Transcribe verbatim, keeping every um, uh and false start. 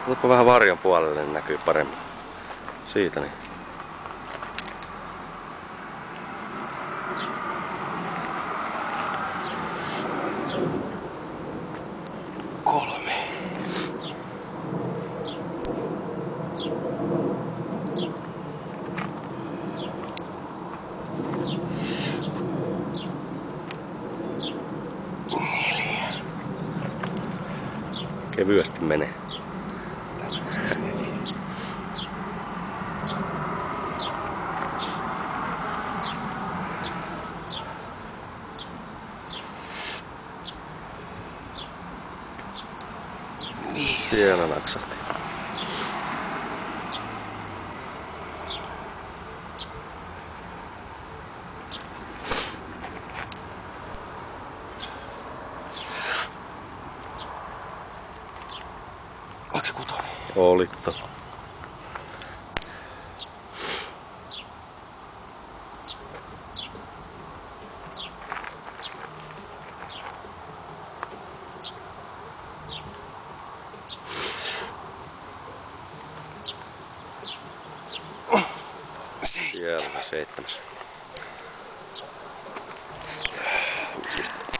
Otapa vähän varjon puolelle, niin näkyy paremmin. Siitä niin. Kolme. Neljä. Kevyesti menee. Viisi. Siellä naksahti. Oliko se kutonen? Olitto. Siellä on seitsemäs.